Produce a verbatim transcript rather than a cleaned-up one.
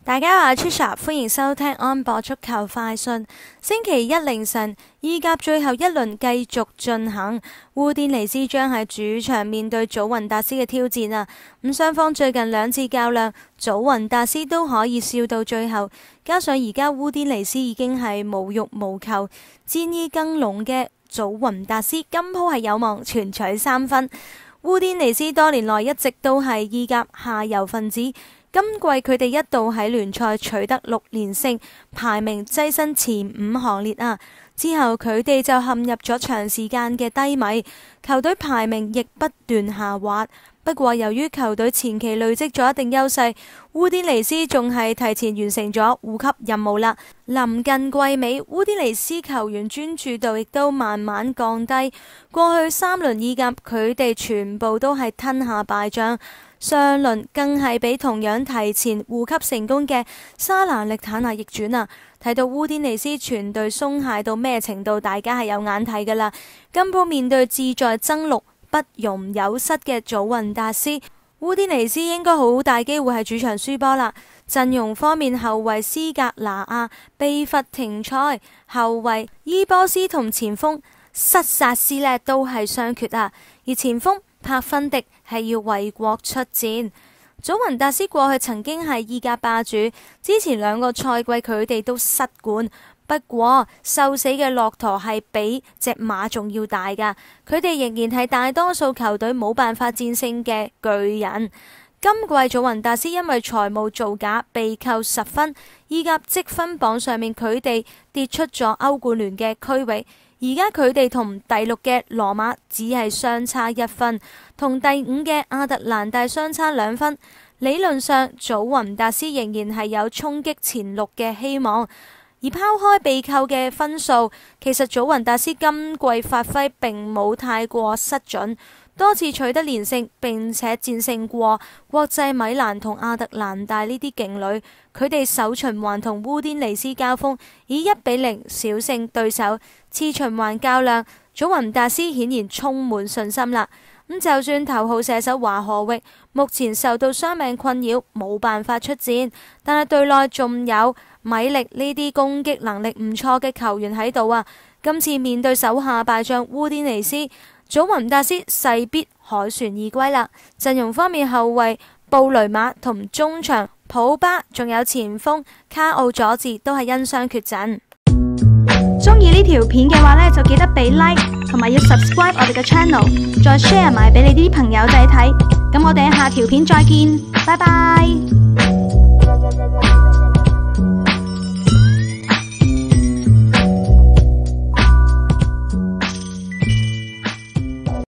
大家好，我係 Trisha， 歡迎收聽安博足球快訊。星期一凌晨，意甲最後一輪繼續進行，烏甸尼斯將喺主場面對祖雲達斯嘅挑戰啊！咁雙方最近兩次較量，祖雲達斯都可以笑到最後，加上而家烏甸尼斯已經係無欲無求，戰意更濃嘅祖雲達斯今鋪係有望全取三分。烏甸尼斯多年來一直都係意甲下游分子。今季佢哋一度喺聯賽取得六連勝，排名躋身前五行列啊！之後佢哋就陷入咗長時間嘅低迷，球隊排名亦不斷下滑。不過由於球隊前期累積咗一定優勢，烏甸尼斯仲係提前完成咗護級任務啦。臨近季尾，烏甸尼斯球員專注度亦都慢慢降低。過去三輪意甲，佢哋全部都係吞下敗仗。上輪更係俾同樣提前護級成功嘅沙蘭力坦拿逆轉啊！睇到烏甸尼斯全隊鬆懈到咩程度，大家係有眼睇噶啦。今鋪面對志在爭六不容有失嘅祖雲達斯，烏甸尼斯應該好大機會係主場輸波啦。陣容方面，後衛斯格拿亞被罰停賽，後衛伊波斯同前鋒塞薩斯呢都係傷缺啊，而前鋒柏芬迪係要為國出戰。祖雲達斯過去曾經係意甲霸主，之前兩個賽季佢哋都失冠。不過瘦死嘅駱駝係比隻馬仲要大噶，佢哋仍然係大多數球隊冇辦法戰勝嘅巨人。今季祖雲達斯因為財務造假被扣十分，意甲積分榜上面佢哋跌出咗歐冠聯嘅區域。而家佢哋同第六嘅羅馬只係相差一分，同第五嘅亞特蘭大相差兩分。理論上，祖雲達斯仍然係有衝擊前六嘅希望。而拋開被扣嘅分數，其實祖雲達斯今季發揮並冇太過失準，多次取得連勝，並且戰勝過國際米蘭同亞特蘭大呢啲勁旅。佢哋首循環同烏甸尼斯交鋒，以一比零小勝對手。次循環較量，祖雲達斯顯然充滿信心啦。咁就算頭號射手華荷域目前受到傷病困擾，冇辦法出戰，但係隊內仲有米力呢啲攻擊能力唔錯嘅球員喺度啊。今次面對手下敗將烏甸尼斯，祖雲達斯勢必凱旋而歸啦。陣容方面，後衛布雷馬同中場普巴，仲有前鋒卡奧佐治都係因傷缺陣。 中意呢條片嘅話呢，就記得俾 like 同埋要 subscribe 我哋嘅 channel， 再 share 埋俾你啲朋友仔睇。咁我哋下條片再見，拜拜。